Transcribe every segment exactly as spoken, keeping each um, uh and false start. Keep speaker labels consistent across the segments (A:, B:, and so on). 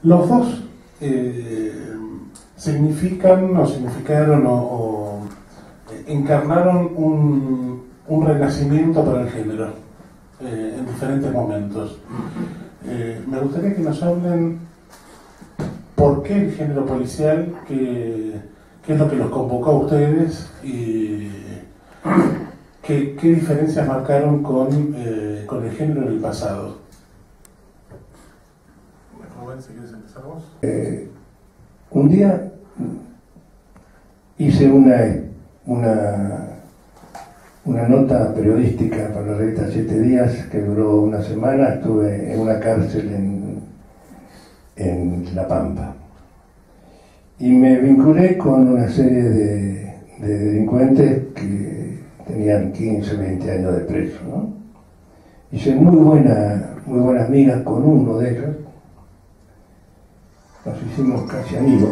A: Los dos eh, significan o significaron o, o encarnaron un, un renacimiento para el género eh, en diferentes momentos. Eh, me gustaría que nos hablen por qué el género policial, qué, qué es lo que los convocó a ustedes y qué, qué diferencias marcaron con, eh, con el género en el pasado. Si quieres empezar vos.
B: Eh, un día hice una, una, una nota periodística para la revista Siete Días que duró una semana. Estuve en una cárcel en, en La Pampa y me vinculé con una serie de, de delincuentes que tenían quince, veinte años de preso, ¿no? Hice muy, buena, muy buenas migas con uno de ellos. Nos hicimos casi amigos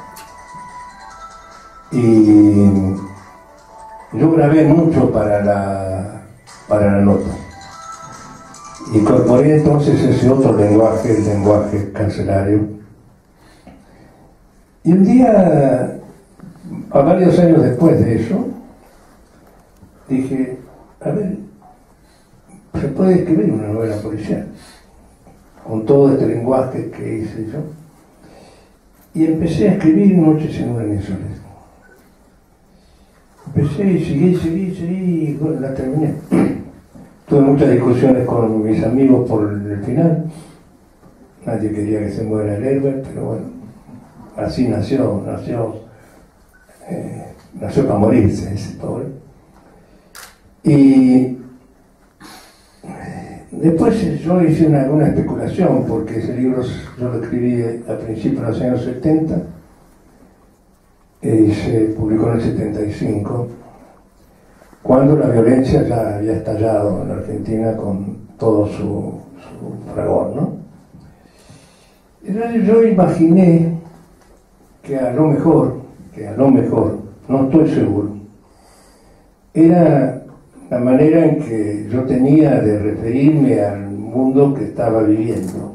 B: y yo grabé mucho para la, para la nota. Incorporé entonces ese otro lenguaje, el lenguaje carcelario. Y un día, a varios años después de eso, dije, a ver, se puede escribir una novela policial con todo este lenguaje que hice yo. Y empecé a escribir Noches en una Venezuela. Empecé y seguí, seguí, seguí, y bueno, la terminé. Tuve muchas discusiones con mis amigos por el final. Nadie quería que se muera el héroe, pero bueno, así nació, nació, eh, nació para morirse ese pobre. Y después yo hice una, una especulación, porque ese libro yo lo escribí a principios de los años setenta y se publicó en el setenta y cinco, cuando la violencia ya había estallado en Argentina con todo su, su fragor, ¿no? Entonces yo imaginé que a lo mejor, que a lo mejor, no estoy seguro, era la manera en que yo tenía de referirme al mundo que estaba viviendo.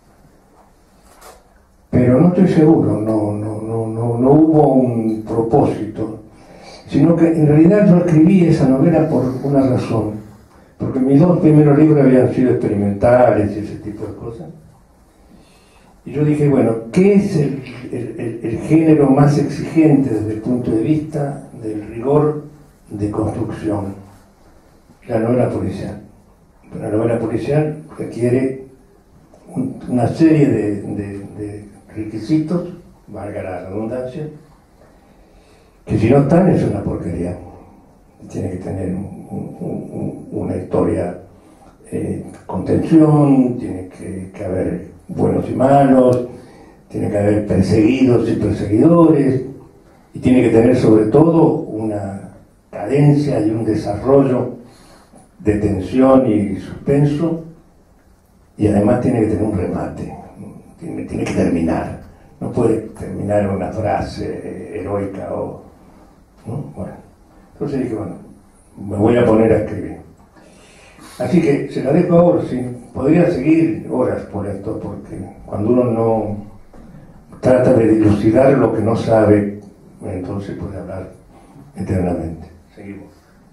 B: Pero no estoy seguro, no, no, no, no, no hubo un propósito, sino que en realidad yo escribí esa novela por una razón, porque mis dos primeros libros habían sido experimentales y ese tipo de cosas. Y yo dije, bueno, ¿qué es el, el, el, el género más exigente desde el punto de vista del rigor de construcción? La novela policial. La novela policial requiere un, una serie de, de, de requisitos, valga la redundancia, que si no están es una porquería. Tiene que tener un, un, un, una historia eh, con tensión, tiene que, que haber buenos y malos, tiene que haber perseguidos y perseguidores, y tiene que tener sobre todo una cadencia y un desarrollo de tensión y suspenso, y además tiene que tener un remate, tiene, tiene que terminar, no puede terminar en una frase heroica o, ¿no? Bueno, entonces dije, bueno, me voy a poner a escribir. Así que se la dejo ahora, sí, podría seguir horas por esto, porque cuando uno no trata de dilucidar lo que no sabe, entonces puede hablar eternamente. Seguimos.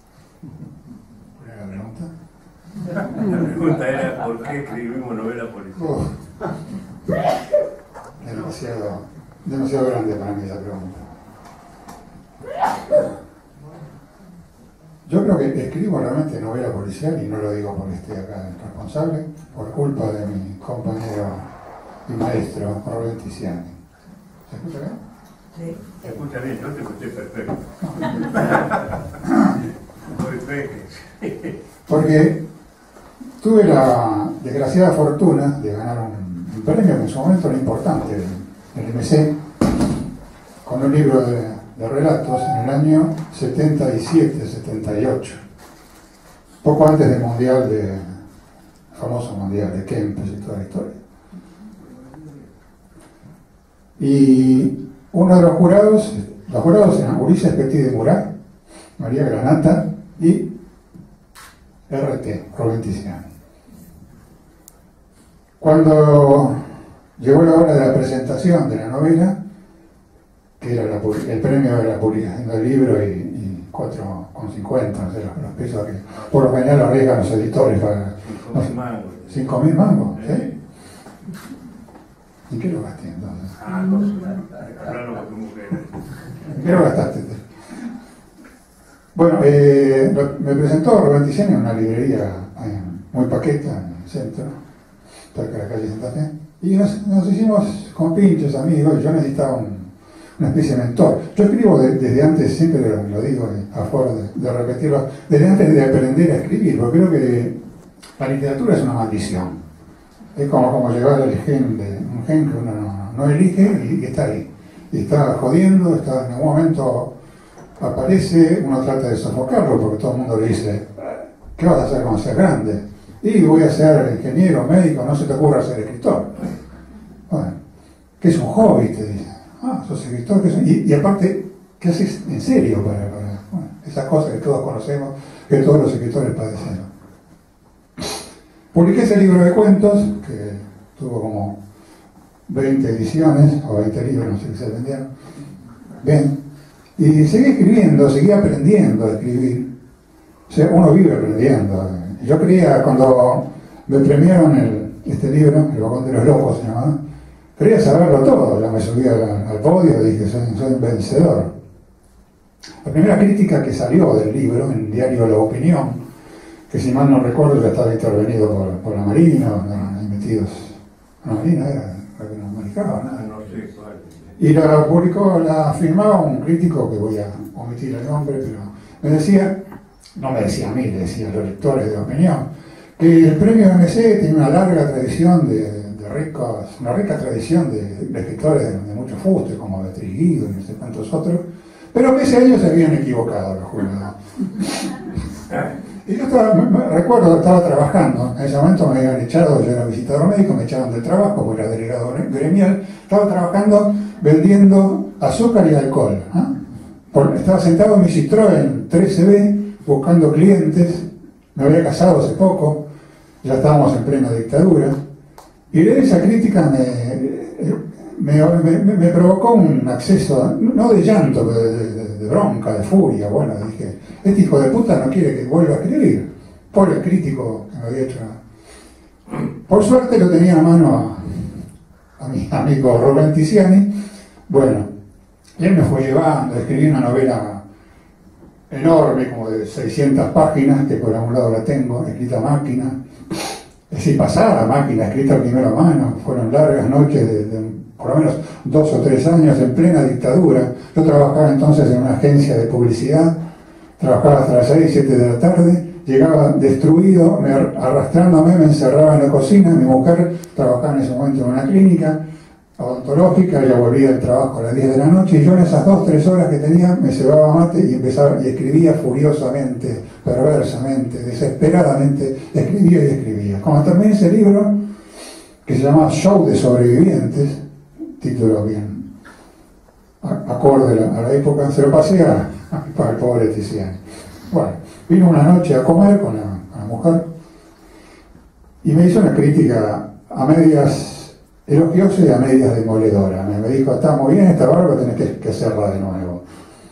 C: La pregunta era ¿por qué escribimos novela policial?
D: Oh. Demasiado, demasiado grande para mí la pregunta. Yo creo que escribo realmente novela policial, y no lo digo porque esté acá el responsable, por culpa de mi compañero y maestro Rubén Tiziani. ¿Se escucha bien?
C: Sí. Se escucha bien, yo te escuché perfecto.
D: Porque tuve la desgraciada fortuna de ganar un, un premio que en su momento era importante, el, el M C, con un libro de, de relatos en el año setenta y siete, setenta y ocho, poco antes del mundial, de, el famoso mundial de Kempes y toda la historia. Y uno de los jurados, los jurados eran Ulises Petit de Murat, María Granata y R T, Rubén Tiziani. Cuando llegó la hora de la presentación de la novela, que era la, el premio de la publicación del libro y, y cuatro con cincuenta, no sé, los, los pesos que por lo general arriesgan los editores para... cinco mil mangos, ¿sí? ¿Y qué lo gasté entonces?
C: Ah, no sé, hablaron con tu mujer.
D: ¿Qué lo gastaste? Bueno, eh, lo, me presentó Rubén Ticiani en una librería eh, muy paqueta en el centro, cerca de la calle Santa Fe, y nos, nos hicimos compinches, amigos. Yo necesitaba un, una especie de mentor. Yo escribo de, desde antes, siempre lo, lo digo a favor de, de repetirlo, desde antes de aprender a escribir, porque creo que la literatura es una maldición. Es como, como llevar el gen de un gen que uno no, no elige y, y está ahí. Y está jodiendo, está en algún momento aparece, uno trata de sofocarlo porque todo el mundo le dice, ¿qué vas a hacer cuando seas grande? Y voy a ser ingeniero, médico, no se te ocurra ser escritor. Bueno, ¿qué es un hobby? Te dicen. Ah, sos escritor. ¿Qué es? Y, y aparte, ¿qué haces en serio para, para bueno, esas cosas que todos conocemos, que todos los escritores padecen? Publiqué ese libro de cuentos, que tuvo como veinte ediciones, o veinte libros, no sé si se vendieron. Bien. Y seguí escribiendo, seguí aprendiendo a escribir. O sea, uno vive aprendiendo. Yo creía, cuando me premiaron el, este libro, El Vagón de los Locos se llamaba, quería saberlo todo. Ya me subí al, al podio y dije, soy, soy un vencedor. La primera crítica que salió del libro, en el diario La Opinión, que si mal no recuerdo ya estaba intervenido por, por la Marina, no, ahí metidos. La Marina era la que nos manejaba, nada.
C: No sé cuál.
D: Y la publicó, la firmaba un crítico, que voy a omitir el nombre, pero me decía, no me decía a mí, le decía a los lectores de Opinión, que el premio M C tiene una larga tradición de, de ricos, una rica tradición de, de escritores de, de mucho fuste, como Beatriz Guido y no sé cuántos otros, pero que ese año se habían equivocado los jurados. Y yo estaba, me, recuerdo que estaba trabajando, en ese momento me habían echado, yo era visitador médico, me echaron del trabajo, porque era delegado gremial, estaba trabajando vendiendo azúcar y alcohol. ¿eh? Por, estaba sentado en mi Citroën trece B buscando clientes, me había casado hace poco, ya estábamos en plena dictadura, y leer esa crítica me, me, me, me provocó un acceso, no de llanto, pero de, de, de bronca, de furia. Bueno, dije, este hijo de puta no quiere que vuelva a escribir. Por el crítico que me había hecho. Por suerte lo tenía a mano a, a mi amigo Rubén Ticiani. Bueno, y él me fue llevando, escribí una novela enorme, como de seiscientas páginas, que por algún lado la tengo, escrita a máquina. Es decir, pasada a máquina, escrita primero a mano. Fueron largas noches de, de por lo menos dos o tres años en plena dictadura. Yo trabajaba entonces en una agencia de publicidad, trabajaba hasta las seis, siete de la tarde, llegaba destruido, me, arrastrándome, me encerraba en la cocina. Mi mujer trabajaba en ese momento en una clínica odontológica, ella volvía del trabajo a las diez de la noche, y yo en esas dos, tres horas que tenía me cebaba mate y empezaba y escribía furiosamente, perversamente, desesperadamente, escribía y escribía. Cuando terminé ese libro, que se llamaba Show de Sobrevivientes, título bien acorde a la, a la época, se lo pasé a, a, para el pobre Ticiani. Bueno, vino una noche a comer con la, con la mujer y me hizo una crítica a medias elogiosa y a medias demoledora. Me, me dijo, está muy bien esta barba, tenés que, que hacerla de nuevo.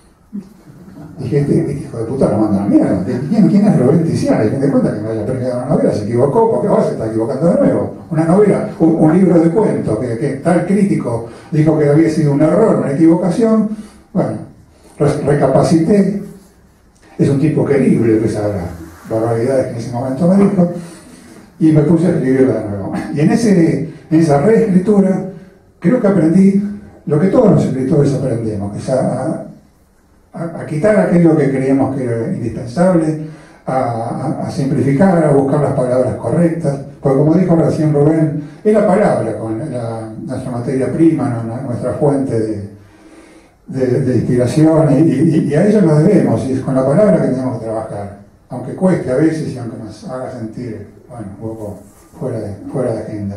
D: Dije, este, este hijo de puta lo manda a la mierda. ¿Quién, quién es Rubén Ticiani? ¿Quién te cuenta que me haya premiado una novela? Se equivocó, porque ahora se está equivocando de nuevo. Una novela, un, un libro de cuentos, que, que tal crítico dijo que había sido un error, una equivocación. Bueno, recapacité. Es un tipo querible, que sabe las barbaridades que en ese momento me dijo, y me puse a escribirla de nuevo. Y en, ese, en esa reescritura, creo que aprendí lo que todos los escritores aprendemos, que es a, a, a quitar aquello que creíamos que era indispensable, a, a, a simplificar, a buscar las palabras correctas, porque como dijo recién Rubén, es la palabra con la, nuestra materia prima, ¿no? Nuestra fuente de, de, de inspiración, y, y, y a ella nos debemos, y es con la palabra que tenemos que trabajar, aunque cueste a veces y aunque nos haga sentir, bueno, un poco fuera de, fuera de agenda.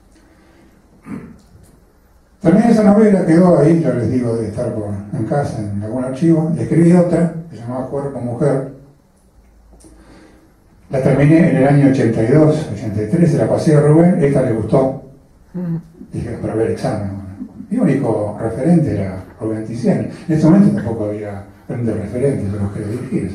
D: También esa novela quedó ahí, yo les digo, de estar por, en casa, en algún archivo, y escribí otra, que se llamaba Cuerpo Mujer. La terminé en el año ochenta y dos, ochenta y tres, se la pasé a Rubén, esta le gustó, Dije, para ver el examen. Mi único referente era Rubén Tiziani. En ese momento tampoco había grandes referentes de los que dirigir.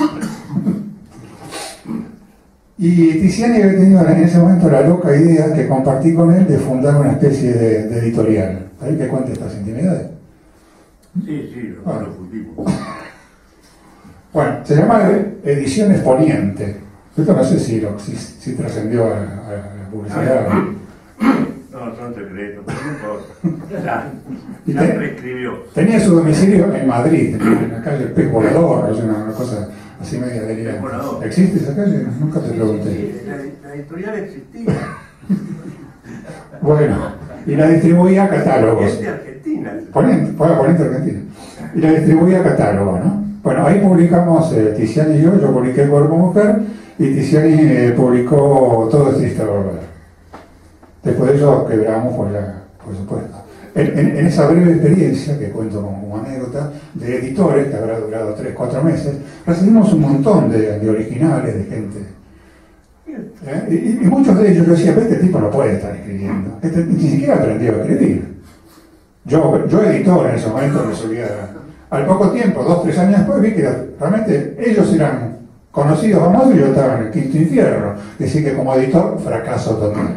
D: Y Tiziani había tenido en ese momento la loca idea que compartí con él de fundar una especie de, de editorial. ¿Para que cuente estas intimidades?
C: Sí, sí, lo
D: Bueno.
C: discutimos.
D: Bueno, se llama Ediciones Poniente. Esto no sé si, lo- si, si trascendió a, a la publicidad.
C: No, son secretos, pero no importa. Ya,
D: Y
C: ya
D: te-
C: prescribió.
D: Tenía su domicilio en Madrid, en la calle Pez Volador, o sea, una, una cosa así media delirante.
C: Pez Volador.
D: ¿Existe esa calle? Nunca te pregunté.
C: Sí, la, la editorial existía.
D: Bueno, y la distribuía a catálogos.
C: Es de Argentina.
D: Poniente, fue Poniente Argentina. Y la distribuía a catálogo, ¿no? Bueno, ahí publicamos, eh, Tiziani y yo, yo publiqué Cuerpo Mujer, y Tiziani eh, publicó Todo es triste volver. Después de eso quebramos, pues, la, por supuesto. En, en, en esa breve experiencia, que cuento como, como anécdota, de editores, que habrá durado tres, cuatro meses, recibimos un montón de, de originales, de gente. ¿Eh? Y, y muchos de ellos yo decía, este tipo no puede estar escribiendo. Este ni siquiera aprendió a escribir. Yo, yo editor en ese momento resolvía. Al poco tiempo, dos, tres años después, vi que realmente ellos eran conocidos, famosos, y yo estaba en el quinto infierno. Es decir, que como editor, fracaso total.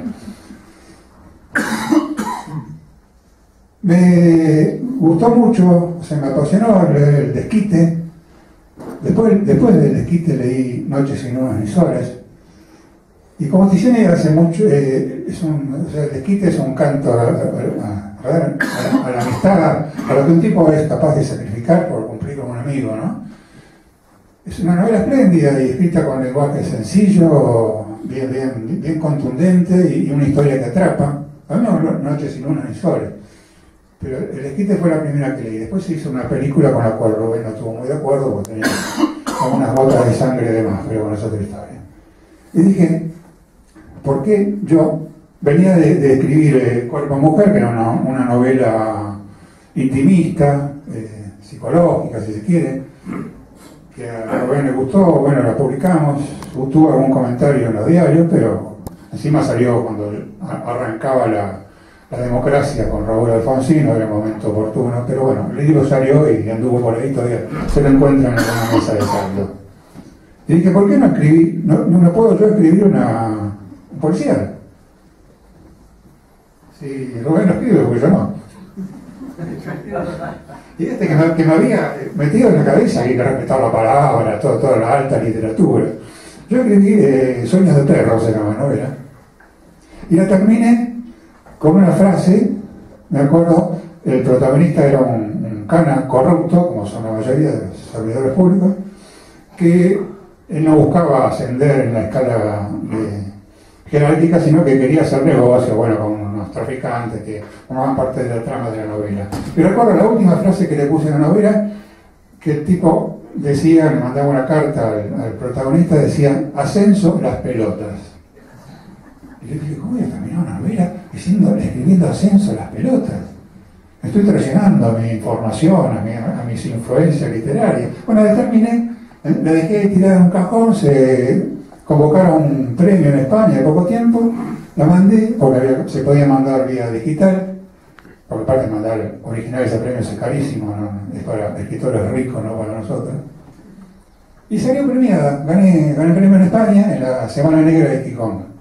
D: Me gustó mucho, se me apasionó leer el Desquite. Después, después del Desquite leí Noches sin lunas ni soles. Y como Tiziani hace mucho, eh, es un, o sea, el Desquite es un canto a, a, a, a, a, a la amistad, a lo que un tipo es capaz de sacrificar por cumplir con un amigo, ¿no? Es una novela espléndida y escrita con lenguaje sencillo, bien, bien, bien contundente y, y una historia que atrapa. A mí no, Noches sin lunas ni soles. Pero el Desquite fue la primera que leí. Después se hizo una película con la cual Rubén no estuvo muy de acuerdo porque tenía como unas gotas de sangre de más, pero bueno, es otra historia. Y dije, ¿por qué yo venía de, de escribir eh, Cuerpo Mujer, que era una, una novela intimista, eh, psicológica, si se quiere, que a Rubén le gustó, bueno, la publicamos, tuvo algún comentario en los diarios, pero encima salió cuando arrancaba la, la democracia con Raúl Alfonsín, no era el momento oportuno, pero bueno, el libro salió y anduvo por ahí, todavía se lo encuentran en una mesa de saldo. Y dije, ¿por qué no escribí, no, no me puedo yo escribir una un policial? Si Rubén lo escribe, porque yo no. Y este que me, que me había metido en la cabeza que hay que respetar la palabra, todo, toda la alta literatura. Yo escribí eh, Sueños de perro, se llama novela, y la terminé con una frase. Me acuerdo, el protagonista era un, un cana corrupto, como son la mayoría de los servidores públicos, que él no buscaba ascender en la escala de jerárquica, sino que quería hacer negocio, bueno, con unos traficantes que formaban parte de la trama de la novela. Y recuerdo la última frase que le puse en la novela, que el tipo decía, le mandaba una carta al, al protagonista, decía, ascenso las pelotas. Y le dije, ¿cómo voy a terminar una novela diciendo, escribiendo ascenso las pelotas? Me estoy traicionando a mi información, a, mi, a mis influencias literarias. Bueno, la terminé, la dejé tirada en un cajón, se convocaron un premio en España de poco tiempo, la mandé, porque había, se podía mandar vía digital, porque aparte mandar originales a premios es carísimo, ¿no? Es para escritores ricos, no para nosotros. Y salió premiada, gané, gané premio en España en la Semana Negra de Gijón.